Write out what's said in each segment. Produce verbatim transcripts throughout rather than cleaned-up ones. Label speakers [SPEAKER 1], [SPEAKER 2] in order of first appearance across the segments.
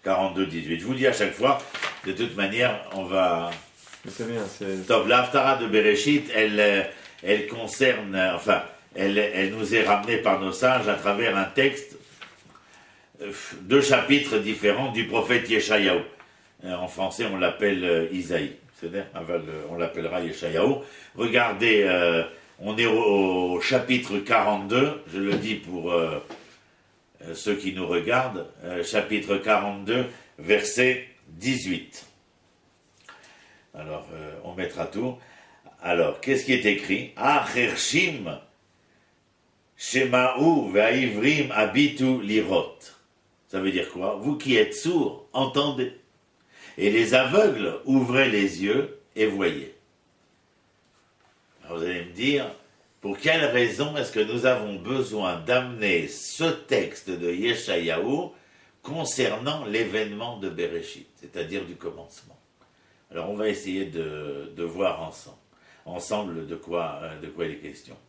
[SPEAKER 1] quarante-deux, dix-huit. Je vous dis à chaque fois, de toute manière, on va...
[SPEAKER 2] C'est bien, c'est...
[SPEAKER 1] Donc, l'Haftara de Bereshit, elle, elle concerne, enfin, elle, elle nous est ramenée par nos sages à travers un texte, deux chapitres différents du prophète Yeshayahu. En français, on l'appelle Isaïe. C'est-à-dire, on l'appellera Yeshayahu. Regardez, euh, on est au, au chapitre quarante-deux, je le dis pour euh, ceux qui nous regardent, euh, chapitre quarante-deux, verset dix-huit. Alors, euh, on mettra tout. Alors, qu'est-ce qui est écrit? Achershim shema'u ve'aivrim abitu lirot. Ça veut dire quoi? Vous qui êtes sourds, entendez. Et les aveugles, ouvrez les yeux et voyez. Alors vous allez me dire, pour quelle raison est-ce que nous avons besoin d'amener ce texte de Yeshayahu concernant l'événement de Bereshit, c'est-à-dire du commencement? Alors on va essayer de, de voir ensemble, ensemble de quoi, de quoi il est question.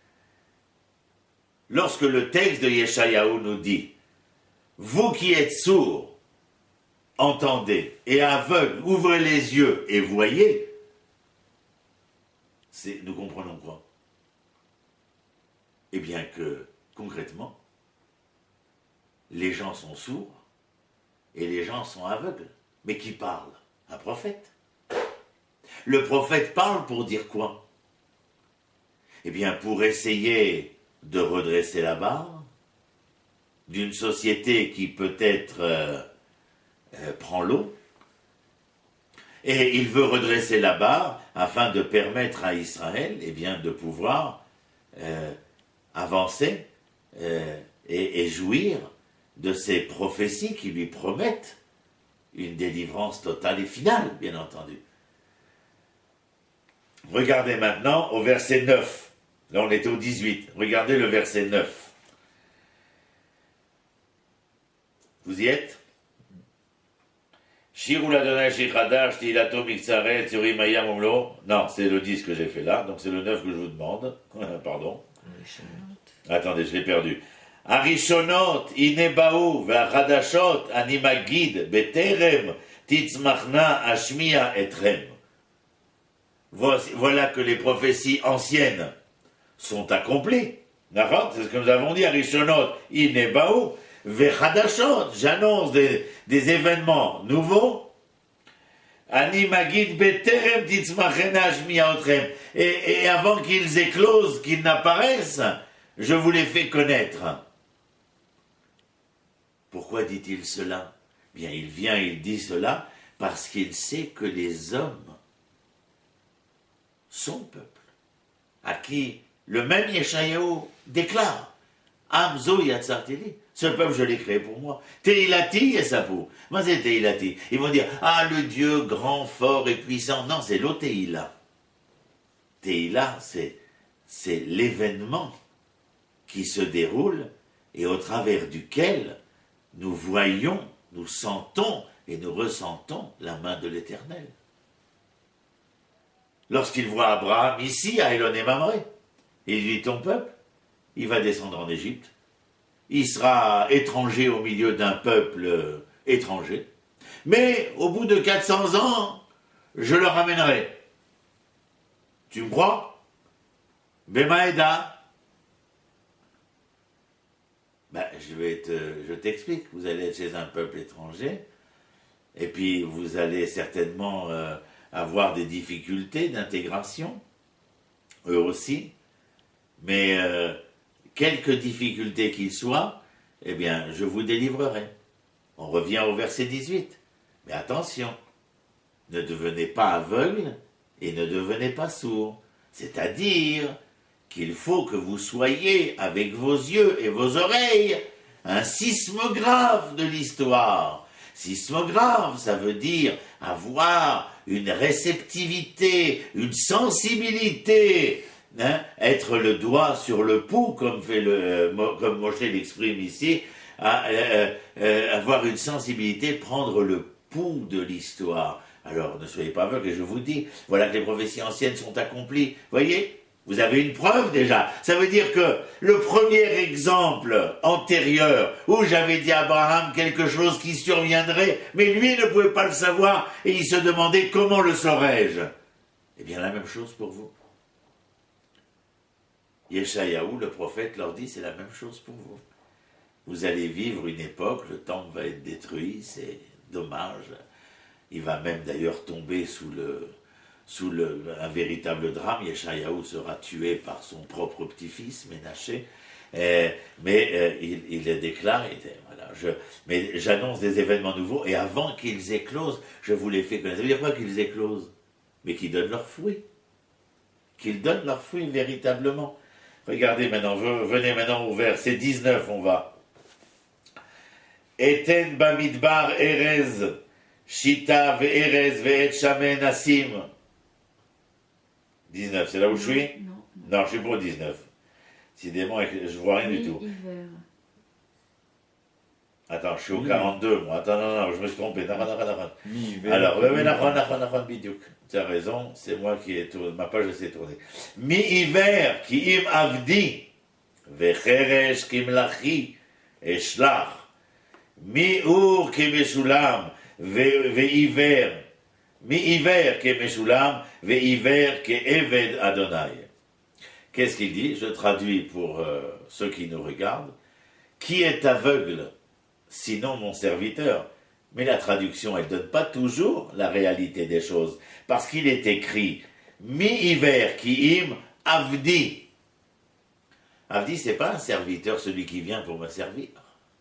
[SPEAKER 1] Lorsque le texte de Yeshayahu nous dit « Vous qui êtes sourds, entendez, et aveugles, ouvrez les yeux et voyez », nous comprenons quoi? Eh bien que, concrètement, les gens sont sourds et les gens sont aveugles. Mais qui parle? Un prophète. Le prophète parle pour dire quoi? Eh bien, pour essayer de redresser la barre d'une société qui peut-être euh, euh, prend l'eau, et il veut redresser la barre afin de permettre à Israël eh bien, de pouvoir euh, avancer euh, et, et jouir de ces prophéties qui lui promettent une délivrance totale et finale, bien entendu. Regardez maintenant au verset neuf. Là, on était au dix-huit. Regardez le verset neuf. Vous y êtes? Shirou l'Adonai Shechadash, Tilato Mixaret, Tsurimaya Momlo. Non, c'est le dix que j'ai fait là, donc c'est le neuf que je vous demande. Pardon. Attendez, je l'ai perdu. Arishonot, Inebaou, Vachadashot, Animagid, Beterem, Titzmachna, Ashmia, Etrem. Voilà que les prophéties anciennes sont accomplies. D'accord? C'est ce que nous avons dit. Arishonot, Inebaou, Vachadashot. J'annonce des, des événements nouveaux. Animagid, Beterem, Titzmachna, Ashmia, Etrem. Et, et avant qu'ils éclosent, qu'ils n'apparaissent, je vous les fais connaître. Pourquoi dit-il cela? Bien, il vient, il dit cela parce qu'il sait que les hommes, son peuple, à qui le même Yeshayahu déclare Amzo Yatsartili, ce peuple je l'ai créé pour moi. Teilati Yesapu. Moi c'est Teilati. Ils vont dire ah le Dieu grand, fort et puissant. Non, c'est l'Oteila. Teila, c'est c'est l'événement qui se déroule et au travers duquel nous voyons, nous sentons et nous ressentons la main de l'Éternel. Lorsqu'il voit Abraham ici, à Elon et Mamré, il dit ton peuple, il va descendre en Égypte, il sera étranger au milieu d'un peuple étranger, mais au bout de quatre cents ans, je le ramènerai. Tu me crois? Bemaïda. Ben, je vais te, je t'explique. Vous allez être chez un peuple étranger, et puis vous allez certainement euh, avoir des difficultés d'intégration, eux aussi, mais euh, quelque difficultés qu'il soit, eh bien, je vous délivrerai. On revient au verset dix-huit. Mais attention, ne devenez pas aveugles et ne devenez pas sourds. C'est-à-dire qu'il faut que vous soyez, avec vos yeux et vos oreilles, un sismographe de l'histoire. Sismographe, ça veut dire avoir une réceptivité, une sensibilité, hein, être le doigt sur le pouls, comme, fait le, comme Moshe l'exprime ici, à, euh, euh, avoir une sensibilité, prendre le pouls de l'histoire. Alors, ne soyez pas aveugles, et je vous dis, voilà que les prophéties anciennes sont accomplies. Voyez ? Vous avez une preuve déjà. Ça veut dire que le premier exemple antérieur où j'avais dit à Abraham quelque chose qui surviendrait, mais lui ne pouvait pas le savoir et il se demandait comment le saurais-je. Eh bien la même chose pour vous. Yeshayahu, le prophète, leur dit c'est la même chose pour vous. Vous allez vivre une époque, le temple va être détruit, c'est dommage. Il va même d'ailleurs tomber sous le... sous le, un véritable drame. Yeshayahu sera tué par son propre petit-fils, Ménaché, euh, mais euh, il, il le déclare, et, voilà, je, mais j'annonce des événements nouveaux, et avant qu'ils éclosent, je vous les fais connaître. Ça veut dire quoi qu'ils éclosent? Mais qu'ils donnent leurs fruits. Qu'ils donnent leurs fruits véritablement. Regardez maintenant, venez maintenant au verset dix-neuf, on va. Eten bamidbar erez, shita ve'erez ve'et shamen asim. dix-neuf, c'est là où je suis?
[SPEAKER 2] Non,
[SPEAKER 1] non. Non, je suis pour dix-neuf. Décidément, je vois rien du tout.
[SPEAKER 2] Hiver.
[SPEAKER 1] Attends, je suis au quarante-deux, moi. Attends, non, non, je me suis trompé. Non, non, non, non.
[SPEAKER 3] Mi-hiver.
[SPEAKER 1] Alors, oui, oui, non, non, non, non, bidiouk. Tu as raison, c'est moi qui ai tourné. Ma page s'est tournée. Mi-hiver, ki im avdi, vecheresh ki mlachi, eshlach. Mi-ur ki meshulam, ve-hiver. Mi-hiver ki meshulam, ve-hiver ki eved Adonai. Qu'est-ce qu'il dit? Je traduis pour euh, ceux qui nous regardent. Qui est aveugle, sinon mon serviteur? Mais la traduction, elle ne donne pas toujours la réalité des choses. Parce qu'il est écrit mi-hiver ki im avdi. Avdi, ce n'est pas un serviteur, celui qui vient pour me servir.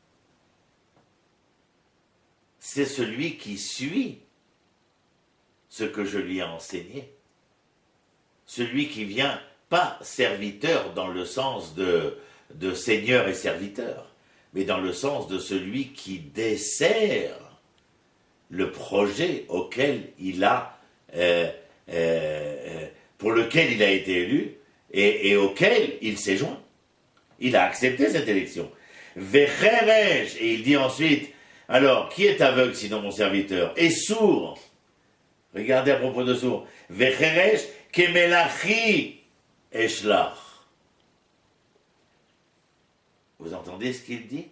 [SPEAKER 1] C'est celui qui suit ce que je lui ai enseigné. Celui qui vient, pas serviteur dans le sens de, de seigneur et serviteur, mais dans le sens de celui qui dessert le projet auquel il a, euh, euh, pour lequel il a été élu et, et auquel il s'est joint. Il a accepté cette élection. Vecherej, et il dit ensuite, alors, qui est aveugle sinon mon serviteur? Et sourd. Regardez à propos de sourd. Vecherej, kemelachi eshlach. Vous entendez ce qu'il dit?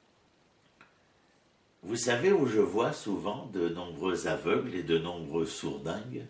[SPEAKER 1] Vous savez où je vois souvent de nombreux aveugles et de nombreux sourdingues?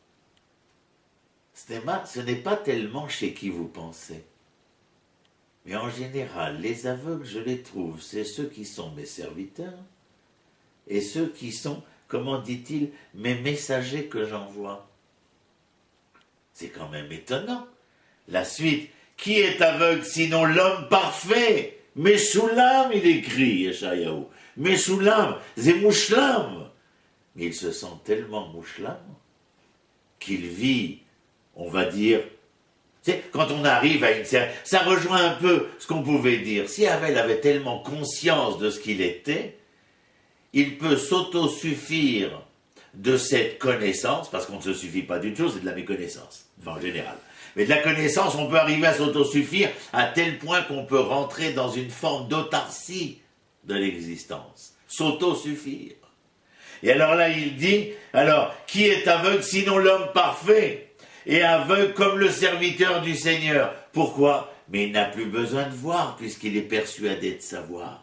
[SPEAKER 1] Ce n'est pas tellement chez qui vous pensez. Mais en général, les aveugles, je les trouve, c'est ceux qui sont mes serviteurs et ceux qui sont, comment dit-il, mes messagers que j'envoie. C'est quand même étonnant. La suite, qui est aveugle sinon l'homme parfait? Meshulam, il écrit, Yeshayahu. Meshulam, c'est mouchlam. Mais il se sent tellement mouchlam qu'il vit, on va dire, tu sais, quand on arrive à une certaine... Ça rejoint un peu ce qu'on pouvait dire. Si Havel avait tellement conscience de ce qu'il était, il peut s'autosuffire de cette connaissance, parce qu'on ne se suffit pas d'une chose, c'est de la méconnaissance, enfin en général. Mais de la connaissance, on peut arriver à s'autosuffire à tel point qu'on peut rentrer dans une forme d'autarcie de l'existence. S'autosuffire. Et alors là, il dit, alors, qui est aveugle sinon l'homme parfait? Et aveugle comme le serviteur du Seigneur. Pourquoi? Mais il n'a plus besoin de voir, puisqu'il est persuadé de savoir.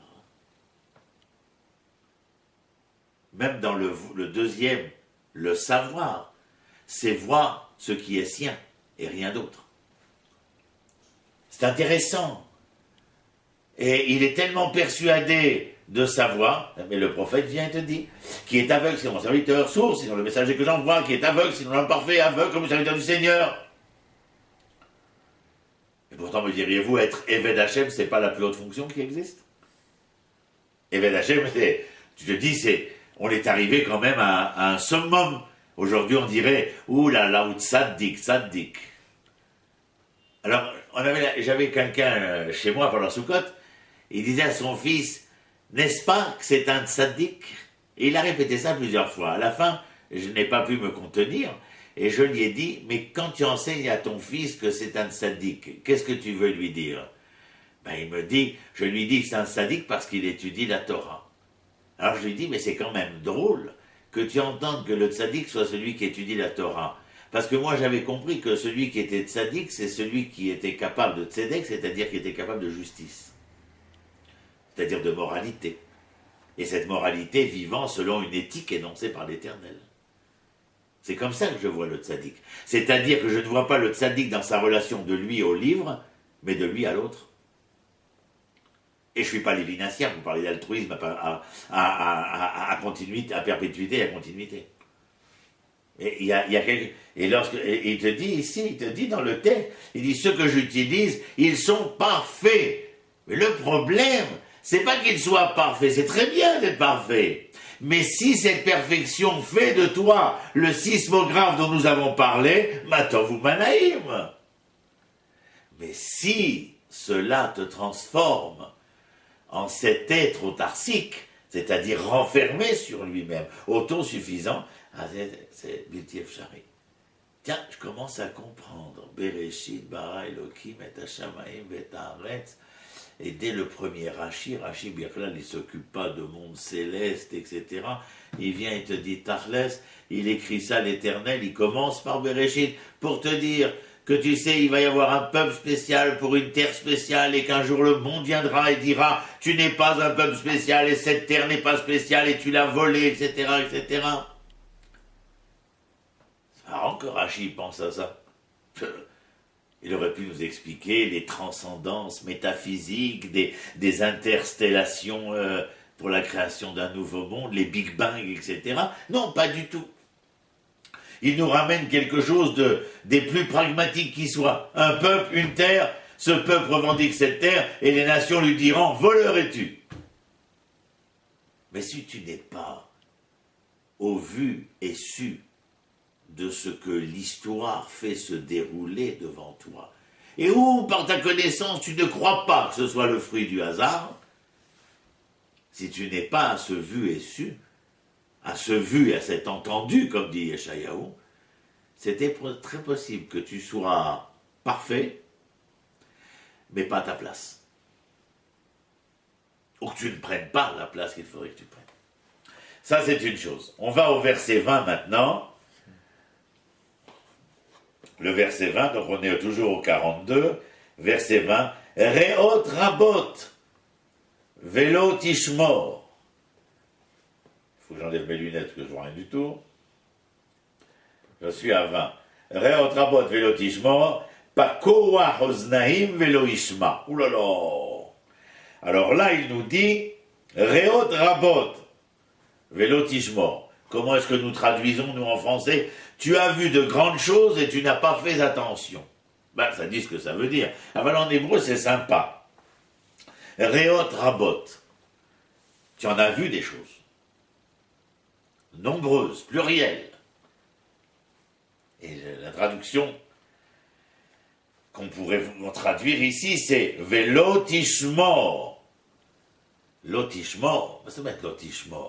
[SPEAKER 1] Même dans le, le deuxième, le savoir, c'est voir ce qui est sien, et rien d'autre. C'est intéressant. Et il est tellement persuadé de savoir, mais le prophète vient et te dit, qui est aveugle, c'est mon serviteur, sourd, sinon le messager que j'envoie, qui est aveugle, sinon l'homme parfait, aveugle comme le serviteur du Seigneur. Et pourtant, me diriez-vous, être Eved Hashem, c'est pas la plus haute fonction qui existe? Eved Hashem, c'est, tu te dis, c'est, on est arrivé quand même à, à un summum. Aujourd'hui, on dirait, ouh là là, ou tzaddik, tzaddik. Alors, on avait, j'avais quelqu'un chez moi pendant Soukot, il disait à son fils, n'est-ce pas que c'est un tzaddik? Et il a répété ça plusieurs fois. À la fin, je n'ai pas pu me contenir, et je lui ai dit, mais quand tu enseignes à ton fils que c'est un tzaddik, qu'est-ce que tu veux lui dire? Ben, il me dit, je lui dis que c'est un tzaddik parce qu'il étudie la Torah. Alors je lui dis, mais c'est quand même drôle que tu entendes que le tzaddik soit celui qui étudie la Torah. Parce que moi j'avais compris que celui qui était tzaddik, c'est celui qui était capable de tzedek, c'est-à-dire qui était capable de justice. C'est-à-dire de moralité. Et cette moralité vivant selon une éthique énoncée par l'Éternel. C'est comme ça que je vois le tzaddik. C'est-à-dire que je ne vois pas le tzaddik dans sa relation de lui au livre, mais de lui à l'autre. Et je ne suis pas lévinassien, vous parlez d'altruisme à, à, à, à, à, continuité, à perpétuité et à continuité. Et, il y a, il y a quelque, et, lorsque, et il te dit ici, il te dit dans le texte, il dit ceux que j'utilise, ils sont parfaits. Mais le problème, c'est pas qu'ils soient parfaits, c'est très bien d'être parfait. Mais si cette perfection fait de toi le sismographe dont nous avons parlé, Matov Manaïm. Mais si cela te transforme en cet être autarcique, c'est-à-dire renfermé sur lui-même, autosuffisant, c'est Bilti Efshari. Tiens, je commence à comprendre. Bereshit, bara Elohim, et Hashamaim, et Haaretz. Et dès le premier Rashi, Rashi Birklal, il ne s'occupe pas de monde céleste, et cetera. Il vient et te dit Tachles, il écrit ça l'Éternel, il commence par Bereshit pour te dire que tu sais, il va y avoir un peuple spécial pour une terre spéciale et qu'un jour le monde viendra et dira tu n'es pas un peuple spécial et cette terre n'est pas spéciale et tu l'as volée, et cetera, et cetera. C'est marrant que Rashi pense à ça. Il aurait pu nous expliquer les transcendances métaphysiques, des, des interstellations euh, pour la création d'un nouveau monde, les Big Bang, et cetera. Non, pas du tout. Il nous ramène quelque chose de, des plus pragmatiques qui soit. Un peuple, une terre, ce peuple revendique cette terre, et les nations lui diront, voleur es-tu. Mais si tu n'es pas au vu et su de ce que l'histoire fait se dérouler devant toi, et où, par ta connaissance, tu ne crois pas que ce soit le fruit du hasard, si tu n'es pas à ce vu et su, à ce vu et à cet entendu, comme dit Yeshayahu, c'était très possible que tu sois parfait, mais pas à ta place. Ou que tu ne prennes pas la place qu'il faudrait que tu prennes. Ça, c'est une chose. On va au verset vingt maintenant. Le verset vingt, donc on est toujours au quarante-deux, verset vingt, Reot Rabot, Velo Tishmor. Il faut que j'enlève mes lunettes, parce que je ne vois rien du tout. Je suis à vingt. Reot Rabot, Velo Tishmor, Pakoa Hoznaim, Velo Ishma. Ouh là là. Alors là, il nous dit, Reot Rabot, Velo Tishmor. Comment est-ce que nous traduisons, nous, en français? Tu as vu de grandes choses et tu n'as pas fait attention. Ben, ça dit ce que ça veut dire. Alors, en hébreu, c'est sympa. Reot Rabot. Tu en as vu des choses. Nombreuses, plurielles. Et la traduction qu'on pourrait traduire ici, c'est Velotishmor. Lotishmor. Ça va être Lotishmor.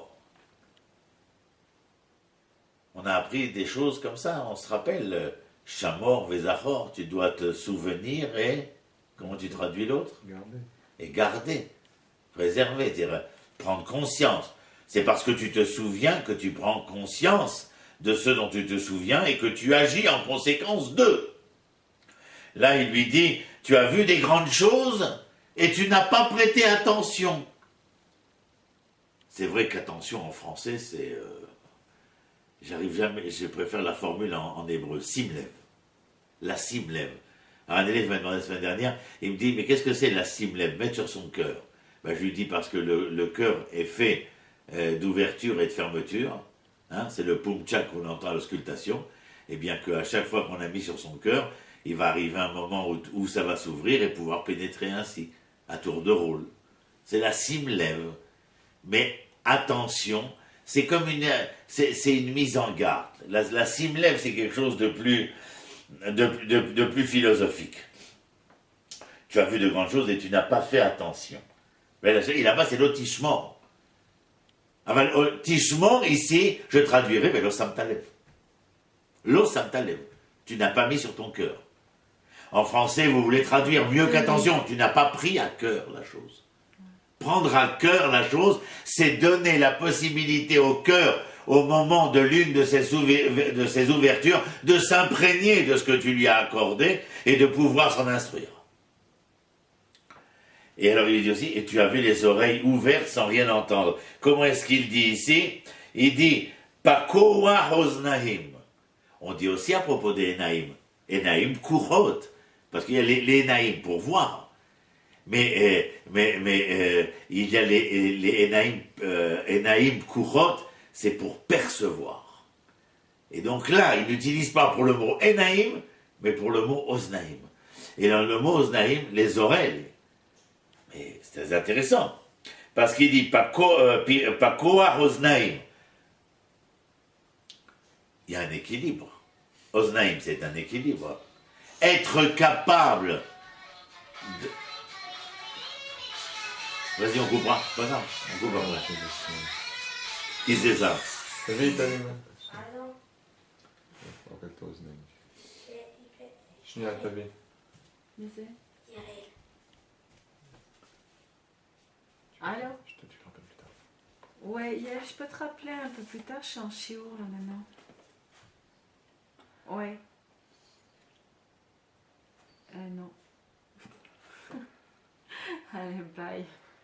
[SPEAKER 1] On a appris des choses comme ça, on se rappelle, Shamor, Vezachor, tu dois te souvenir et, comment tu traduis l'autre?
[SPEAKER 2] Garder.
[SPEAKER 1] Et garder, préserver, dire, prendre conscience. C'est parce que tu te souviens que tu prends conscience de ce dont tu te souviens et que tu agis en conséquence d'eux. Là, il lui dit, tu as vu des grandes choses et tu n'as pas prêté attention. C'est vrai qu'attention en français, c'est... Euh, J'arrive jamais, je préfère la formule en, en hébreu, simlev. La simlev. Alors un élève m'a demandé la semaine dernière, il me dit, mais qu'est-ce que c'est la simlev? Mettre sur son cœur. Ben, je lui dis, parce que le, le cœur est fait euh, d'ouverture et de fermeture. Hein, c'est le pumchak qu'on entend à l'auscultation. Et bien qu'à chaque fois qu'on a mis sur son cœur, il va arriver un moment où, où ça va s'ouvrir et pouvoir pénétrer ainsi, à tour de rôle. C'est la simlev. Mais attention, c'est comme une, c'est, c'est une mise en garde. La, la simlev, c'est quelque chose de plus, de, de, de plus philosophique. Tu as vu de grandes choses et tu n'as pas fait attention. Mais là, là-bas, c'est l'otishmor. L'otishmor, ici, je traduirais, mais l'osamtalev. L'osamtalev. Tu n'as pas mis sur ton cœur. En français, vous voulez traduire mieux qu'attention. Tu n'as pas pris à cœur la chose. Prendre à cœur la chose, c'est donner la possibilité au cœur, au moment de l'une de ces, de ces ouvertures, de s'imprégner de ce que tu lui as accordé et de pouvoir s'en instruire. Et alors il dit aussi, et tu avais les oreilles ouvertes sans rien entendre. Comment est-ce qu'il dit ici? Il dit, Pakoa Oznaim. On dit aussi à propos des Enaïm, Enaïm Kurot, parce qu'il y a les, les Enaïm pour voir. Mais, euh, mais, mais euh, il y a les, les Enaïm, euh, Enaïm Kurot, c'est pour percevoir. Et donc là, il n'utilise pas pour le mot Enaïm, mais pour le mot Oznaim. Et dans le mot Oznaim, les oreilles. Mais c'est très intéressant, parce qu'il dit Pakoa Oznaim. Il y a un équilibre. Oznaim, c'est un équilibre. Être capable de... Vas-y, on coupera. Pas ça, on coupera. Qui c'est ça?
[SPEAKER 2] Allô?
[SPEAKER 3] Rappelle-toi Oznaim.
[SPEAKER 2] Je n'ai pas vu.
[SPEAKER 4] Allô?
[SPEAKER 3] Je te dis un peu plus tard.
[SPEAKER 4] Ouais, yeah, je peux te rappeler un peu plus tard, je suis en chiour là maintenant. Ouais. Euh, non. Allez, bye.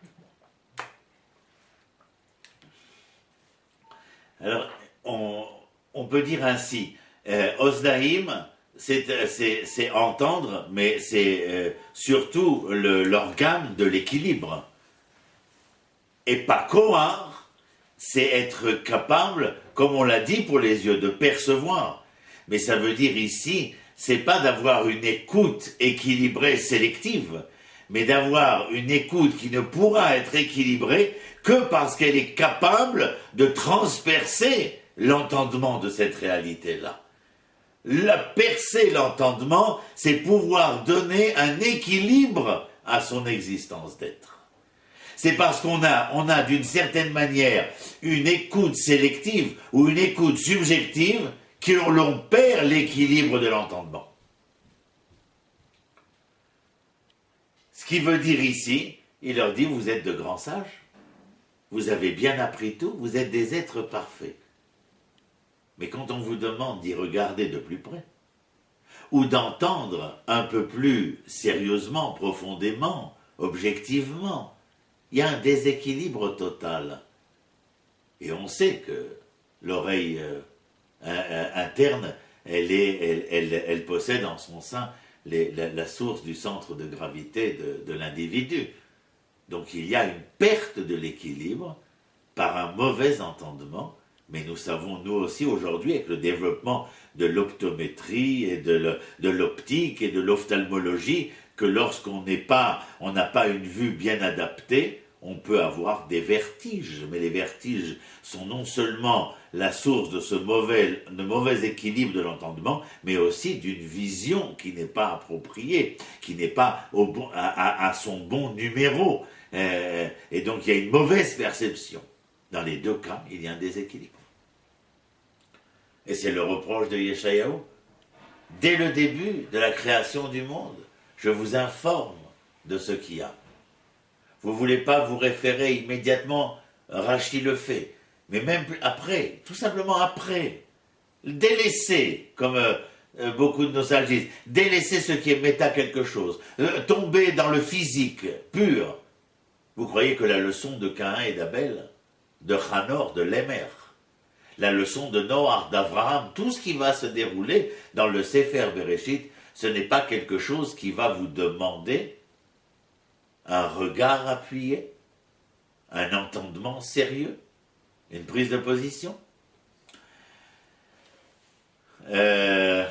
[SPEAKER 1] Alors, on, on peut dire ainsi, euh, Oznaim, c'est entendre, mais c'est euh, surtout l'organe de l'équilibre. Et Pakoar, c'est être capable, comme on l'a dit pour les yeux, de percevoir. Mais ça veut dire ici, c'est pas d'avoir une écoute équilibrée, sélective, mais d'avoir une écoute qui ne pourra être équilibrée que parce qu'elle est capable de transpercer l'entendement de cette réalité-là. La percer l'entendement, c'est pouvoir donner un équilibre à son existence d'être. C'est parce qu'on a, on a d'une certaine manière une écoute sélective ou une écoute subjective que l'on perd l'équilibre de l'entendement. Ce qui veut dire ici, il leur dit, vous êtes de grands sages, vous avez bien appris tout, vous êtes des êtres parfaits. Mais quand on vous demande d'y regarder de plus près, ou d'entendre un peu plus sérieusement, profondément, objectivement, il y a un déséquilibre total. Et on sait que l'oreille euh, interne, elle, est, elle, elle, elle possède en son sein les, la, la source du centre de gravité de, de l'individu. Donc il y a une perte de l'équilibre par un mauvais entendement, mais nous savons nous aussi aujourd'hui avec le développement de l'optométrie et de l'optique et de l'ophtalmologie que lorsqu'on n'est pas, on n'a pas une vue bien adaptée, on peut avoir des vertiges. Mais les vertiges sont non seulement la source de ce mauvais, de mauvais équilibre de l'entendement, mais aussi d'une vision qui n'est pas appropriée, qui n'est pas au bon, à, à, à son bon numéro. Euh, et donc il y a une mauvaise perception. Dans les deux cas, il y a un déséquilibre. Et c'est le reproche de Yeshayahu. Dès le début de la création du monde, je vous informe de ce qu'il y a. Vous ne voulez pas vous référer immédiatement, Rachi le fait, mais même après, tout simplement après, délaisser, comme euh, beaucoup de nos sages disent, délaisser ce qui est méta quelque chose, euh, tomber dans le physique pur. Vous croyez que la leçon de Caïn et d'Abel, de Hanor, de Lémer, la leçon de Noach, d'Abraham, tout ce qui va se dérouler dans le Sefer Bereshit, ce n'est pas quelque chose qui va vous demander un regard appuyé, un entendement sérieux, une prise de position. Euh,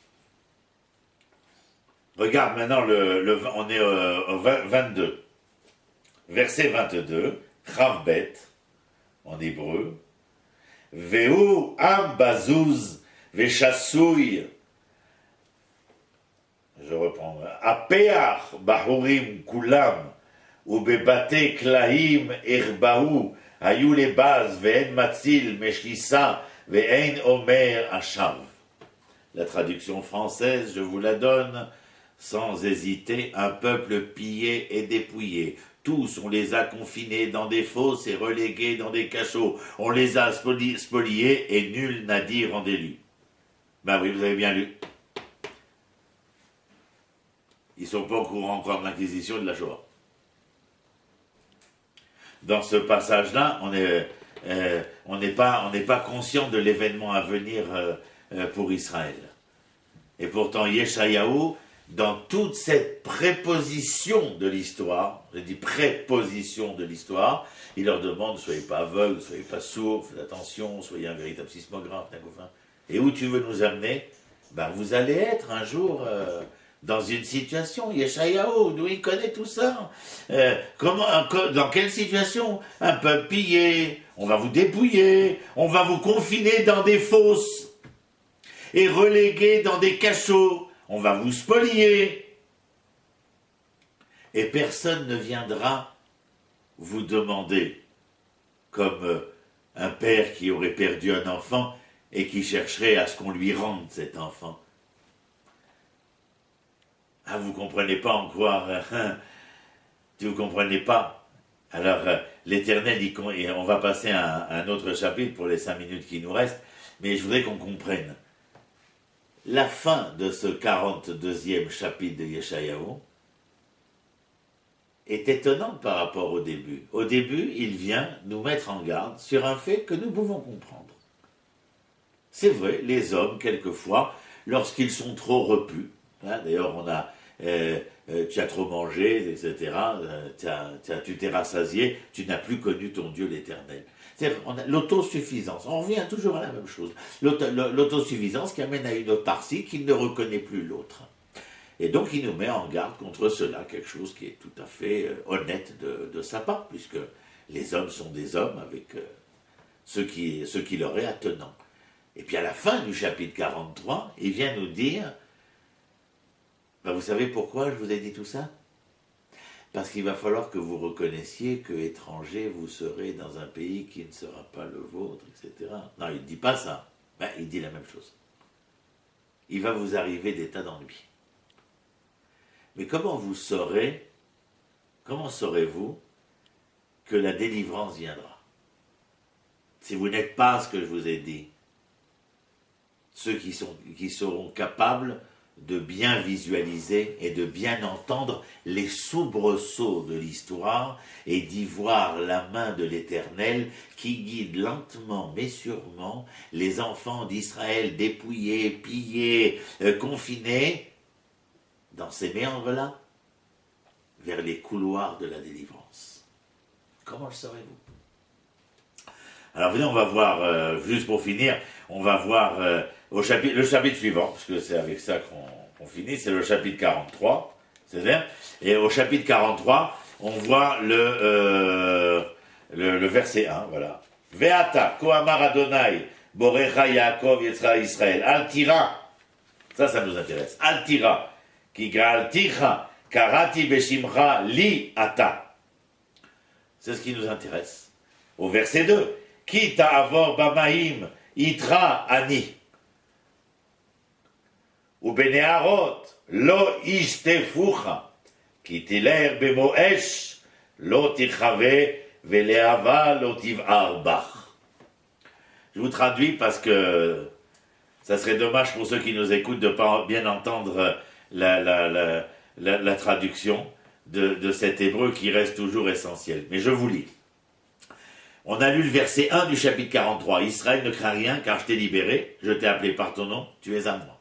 [SPEAKER 1] regarde maintenant, le, le, on est au, au vingt-deux, verset vingt-deux, Chavbet, en hébreu, Vehu am bazuz veshasui. Je reprends. Apeach bahurim kulam ubebate klaim irbahu hayu lebaz ve'en matzil meshisa ve'en omer ashav. La traduction française, je vous la donne sans hésiter. Un peuple pillé et dépouillé, Tous, on les a confinés dans des fosses et relégués dans des cachots. On les a spoli spoliés et nul n'a dit rendez-lui. Ben oui, vous avez bien lu. Ils ne sont pas au courant encore de l'Inquisition et de la Shoah. Dans ce passage-là, on est, euh, on n'est pas, on n'est pas conscient de l'événement à venir euh, euh, pour Israël. Et pourtant, Yeshayahu, dans toute cette préposition de l'histoire, je dis préposition de l'histoire, il leur demande, soyez pas aveugles, soyez pas sourds, faites attention, soyez un véritable sismographe. Et où tu veux nous amener? Ben, vous allez être un jour euh, dans une situation, Yeshayahu, d'où il connaît tout ça. Euh, comment, dans quelle situation? Un peuple pillé, on va vous dépouiller, on va vous confiner dans des fosses et reléguer dans des cachots. On va vous spolier. Et personne ne viendra vous demander, comme euh, un père qui aurait perdu un enfant et qui chercherait à ce qu'on lui rende cet enfant. Ah, vous ne comprenez pas en quoi, euh, vous ne comprenez pas. Alors, euh, l'Éternel, et on va passer à un, un autre chapitre pour les cinq minutes qui nous restent, mais je voudrais qu'on comprenne. La fin de ce quarante-deuxième chapitre de Yeshayahu est étonnante par rapport au début. Au début, il vient nous mettre en garde sur un fait que nous pouvons comprendre. C'est vrai, les hommes, quelquefois, lorsqu'ils sont trop repus, hein, d'ailleurs on a, euh, euh, tu as trop mangé, et cetera, euh, tu as, tu as, tu t'es rassasié, tu n'as plus connu ton Dieu l'Éternel. C'est l'autosuffisance, on revient toujours à la même chose. L'autosuffisance qui amène à une autarcie qui ne reconnaît plus l'autre. Et donc il nous met en garde contre cela, quelque chose qui est tout à fait euh, honnête de, de sa part, puisque les hommes sont des hommes avec euh, ce, qui, ce qui leur est attenant. Et puis à la fin du chapitre quarante-trois, il vient nous dire, ben vous savez pourquoi je vous ai dit tout ça? Parce qu'il va falloir que vous reconnaissiez que étranger vous serez dans un pays qui ne sera pas le vôtre, et cetera. Non, il ne dit pas ça. Ben, il dit la même chose. Il va vous arriver des tas d'ennuis. Mais comment vous saurez, comment saurez-vous que la délivrance viendra? Si vous n'êtes pas ce que je vous ai dit, ceux qui, sont, qui seront capables de bien visualiser et de bien entendre les soubresauts de l'histoire et d'y voir la main de l'Éternel qui guide lentement mais sûrement les enfants d'Israël dépouillés, pillés, euh, confinés dans ces méandres-là vers les couloirs de la délivrance. Comment le saurez-vous? Alors venez, on va voir, euh, juste pour finir, on va voir euh, au chapitre, le chapitre suivant, parce que c'est avec ça qu'on qu'on finit, c'est le chapitre quarante-trois, c'est-à-dire, et au chapitre quarante-trois, on voit le, euh, le, le verset un, voilà. Ve'ata, koamar Adonai, borecha Yaakov Yetzra Israël, altira, ça, ça nous intéresse, altira, ki ga'alticha, karati beshimcha li ata. C'est ce qui nous intéresse. Au verset deux, ki ta'avor bamaim, itra ani. ובנערות לא ישטפוך, כי תלך במו אש, לא תכבה, ולהבה לא תבער בך. Je vous traduis parce que ça serait dommage pour ceux qui nous écoutent de ne pas bien entendre la, la, la, la, la traduction de, de cet hébreu qui reste toujours essentiel. Mais je vous lis. On a lu le verset un du chapitre quarante-trois. Israël ne craint rien car je t'ai libéré, je t'ai appelé par ton nom, tu es à moi.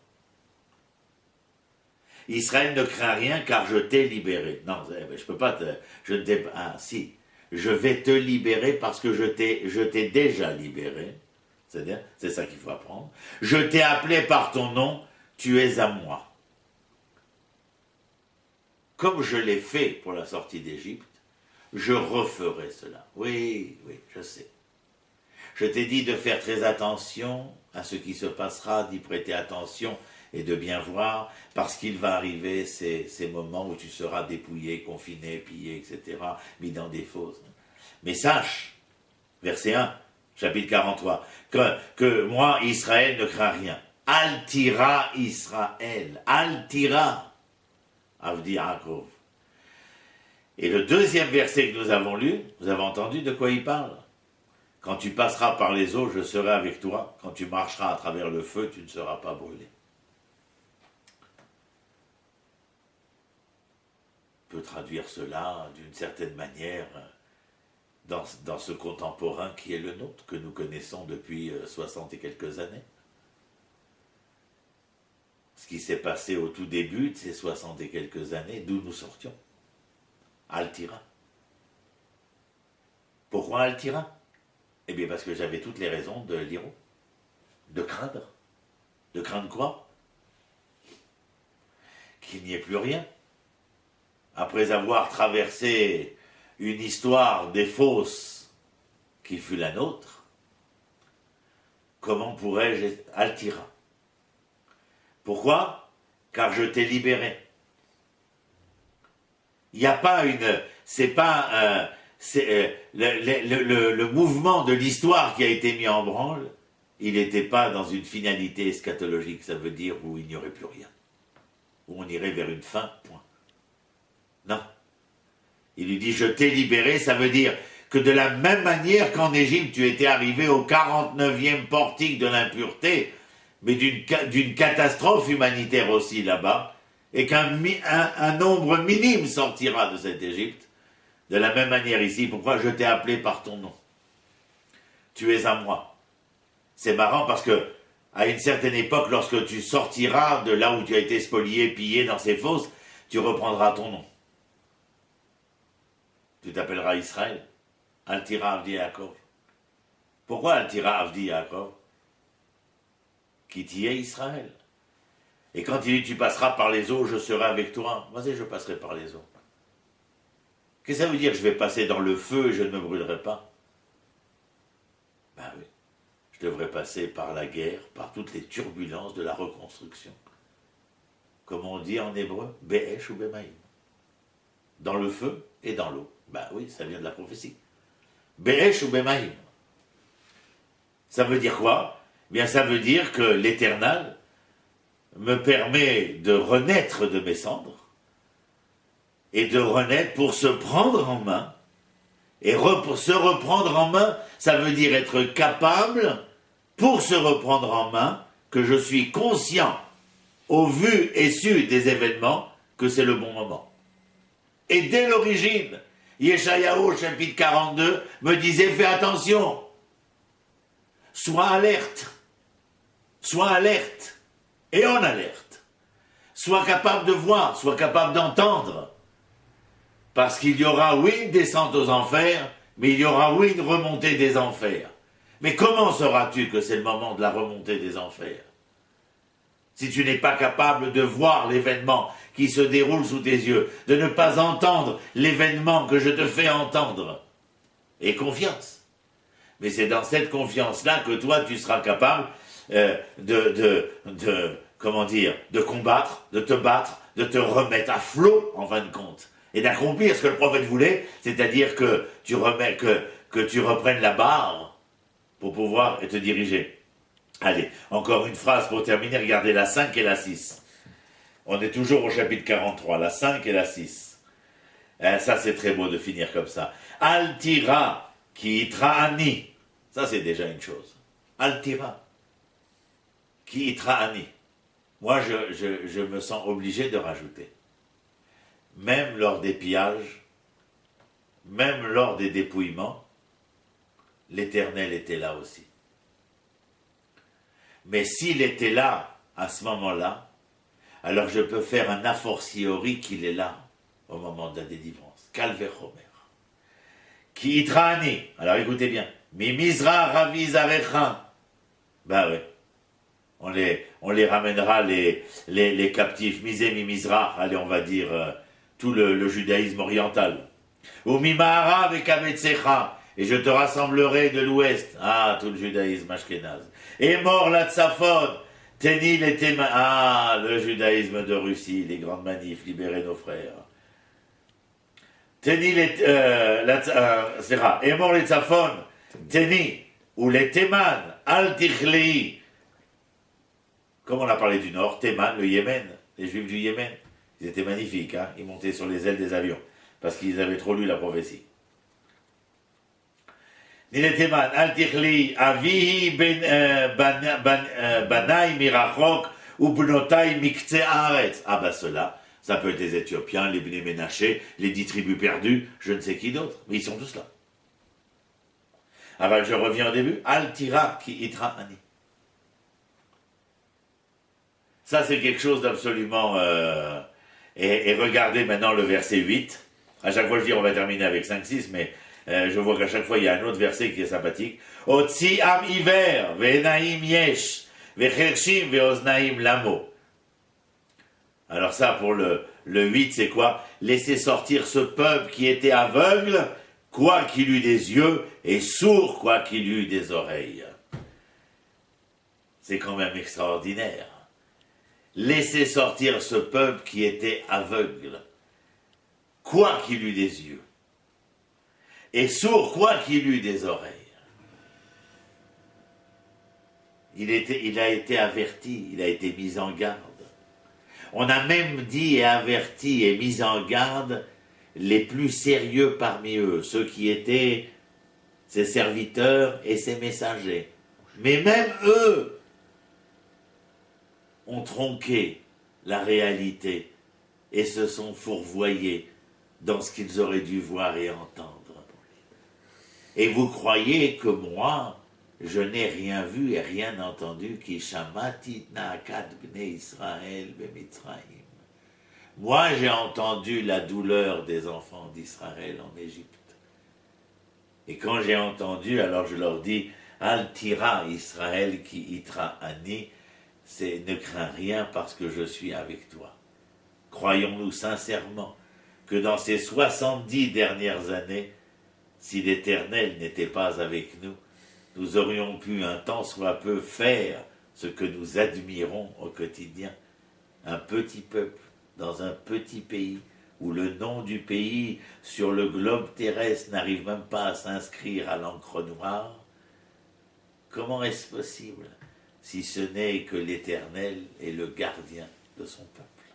[SPEAKER 1] Israël ne craint rien car je t'ai libéré. Non, je peux pas te... Je ne t'ai pas... Ah, si. Je vais te libérer parce que je t'ai, je t'ai déjà libéré. C'est-à-dire, c'est ça qu'il faut apprendre. Je t'ai appelé par ton nom, tu es à moi. Comme je l'ai fait pour la sortie d'Égypte, je referai cela. Oui, oui, je sais. Je t'ai dit de faire très attention à ce qui se passera, d'y prêter attention et de bien voir, parce qu'il va arriver ces, ces moments où tu seras dépouillé, confiné, pillé, et cetera, mis dans des fosses. Mais sache, verset un, chapitre quarante-trois, que, que moi, Israël, ne crains rien. Altira Israël, Altira, Avdi Yaakov. Et le deuxième verset que nous avons lu, vous avez entendu de quoi il parle? Quand tu passeras par les eaux, je serai avec toi. Quand tu marcheras à travers le feu, tu ne seras pas brûlé. On peut traduire cela d'une certaine manière dans, dans ce contemporain qui est le nôtre, que nous connaissons depuis soixante et quelques années. Ce qui s'est passé au tout début de ces soixante et quelques années, d'où nous sortions. Altira. Pourquoi Altira? Eh bien parce que j'avais toutes les raisons de l'Iro, de craindre. De craindre quoi? Qu'il n'y ait plus rien. Après avoir traversé une histoire des fosses qui fut la nôtre, comment pourrais-je Altira? Pourquoi? Car je t'ai libéré. Il n'y a pas une... C'est pas un... C'est, euh, le, le, le, le mouvement de l'histoire qui a été mis en branle, il n'était pas dans une finalité eschatologique, ça veut dire où il n'y aurait plus rien. Où on irait vers une fin, point. Non. Il lui dit, je t'ai libéré, ça veut dire que de la même manière qu'en Égypte, tu étais arrivé au quarante-neuvième portique de l'impureté, mais d'une, d'une catastrophe humanitaire aussi là-bas, et qu'un un, un nombre minime sortira de cette Égypte, de la même manière ici, pourquoi je t'ai appelé par ton nom? Tu es à moi. C'est marrant parce que, à une certaine époque, lorsque tu sortiras de là où tu as été spolié, pillé dans ces fosses, tu reprendras ton nom. Tu t'appelleras Israël. Altira Avdi Yaakov. Pourquoi Altira Avdi Yaakov? Qui t'y est Israël. Et quand il dit tu passeras par les eaux, je serai avec toi. Vas-y, je passerai par les eaux. Qu'est-ce que ça veut dire? Je vais passer dans le feu et je ne me brûlerai pas? Ben oui. Je devrais passer par la guerre, par toutes les turbulences de la reconstruction. Comme on dit en hébreu, Be'esh ou Bemaïm. Dans le feu et dans l'eau. Ben oui, ça vient de la prophétie. Be'esh ou Bemaïm. Ça veut dire quoi? Eh bien, ça veut dire que l'Éternel me permet de renaître de mes cendres et de renaître pour se prendre en main. Et re, se reprendre en main, ça veut dire être capable, pour se reprendre en main, que je suis conscient, au vu et su des événements, que c'est le bon moment. Et dès l'origine, Yeshayahu, chapitre quarante-deux, me disait, fais attention, sois alerte, sois alerte, et en alerte, sois capable de voir, sois capable d'entendre, parce qu'il y aura, oui, une descente aux enfers, mais il y aura, oui, une remontée des enfers. Mais comment sauras-tu que c'est le moment de la remontée des enfers? Si tu n'es pas capable de voir l'événement qui se déroule sous tes yeux, de ne pas entendre l'événement que je te fais entendre. Et confiance. Mais c'est dans cette confiance-là que toi, tu seras capable euh, de, de, de, comment dire, de combattre, de te battre, de te remettre à flot, en fin de compte. Et d'accomplir ce que le prophète voulait, c'est-à-dire que tu, remets, que, que tu reprennes la barre pour pouvoir te diriger. Allez, encore une phrase pour terminer, regardez la cinq et la six. On est toujours au chapitre quarante-trois, la cinq et la six. Eh, ça, c'est très beau de finir comme ça. Altira ki itraani. Ça, c'est déjà une chose. Altira ki itraani. Moi, je, je, je me sens obligé de rajouter. Même lors des pillages, même lors des dépouillements, l'Éternel était là aussi. Mais s'il était là, à ce moment-là, alors je peux faire un a fortiori qu'il est là, au moment de la délivrance. Calvechomer. Ki itraani. Alors écoutez bien. Mi misra ravi zarecha. Ben oui. On les, on les ramènera, les, les, les captifs. Misé mi misra. Allez, on va dire... Euh, tout le, le judaïsme oriental. Ou mimahara avec ametsecha, et je te rassemblerai de l'ouest. Ah, tout le judaïsme ashkénaze. Et mort la tzafon, teni les téma. Ah, le judaïsme de Russie, les grandes manifs, libérer nos frères. Teni les, euh, la, euh, c'est rare. Et mort les tzafon, teni, ou les téman, al tichlei. Comme on a parlé du nord, Théman, le Yémen, les juifs du Yémen. Ils étaient magnifiques, hein, ils montaient sur les ailes des avions. parce qu'ils avaient trop lu la prophétie. Nileteman, al tichli, avihi banai mirachok, ou bnotai mikce haaretz. Ah bah cela, ça peut être les Éthiopiens, les Bnei Ménaché, les dix tribus perdues, je ne sais qui d'autre, mais ils sont tous là. Alors je reviens au début, al tira ki itra ani. Ça c'est quelque chose d'absolument... Euh, et, et regardez maintenant le verset huit. À chaque fois je dis on va terminer avec cinq six, mais euh, je vois qu'à chaque fois il y a un autre verset qui est sympathique. Otsi am iver, ve'enaim yesh, ve'chershim ve'oznaim lamo. Alors ça, pour le, le huit, c'est quoi? Laissez sortir ce peuple qui était aveugle, quoi qu'il eût des yeux, et sourd, quoi qu'il eût des oreilles. C'est quand même extraordinaire. Laissez sortir ce peuple qui était aveugle, quoi qu'il eût des yeux, et sourd, quoi qu'il eût des oreilles. Il, était, il a été averti, il a été mis en garde. On a même dit et averti et mis en garde les plus sérieux parmi eux, ceux qui étaient ses serviteurs et ses messagers. Mais même eux ont tronqué la réalité et se sont fourvoyés dans ce qu'ils auraient dû voir et entendre. Et vous croyez que moi, je n'ai rien vu et rien entendu qui shamati na'akat bnei Israël b'Mitzrayim. Moi, j'ai entendu la douleur des enfants d'Israël en Égypte. Et quand j'ai entendu, alors je leur dis, Al tira Israël ki itra ani, c'est ne crains rien parce que je suis avec toi. Croyons-nous sincèrement que dans ces soixante-dix dernières années, si l'Éternel n'était pas avec nous, nous aurions pu un tant soit peu faire ce que nous admirons au quotidien. Un petit peuple dans un petit pays où le nom du pays sur le globe terrestre n'arrive même pas à s'inscrire à l'encre noire. Comment est-ce possible si ce n'est que l'Éternel est le gardien de son peuple?